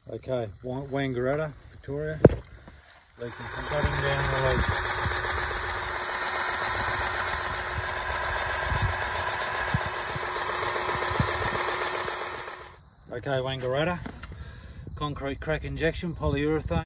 Okay, Wangaratta, Victoria. Leaking from cutting down the leak. Okay, Wangaratta, concrete crack injection, polyurethane.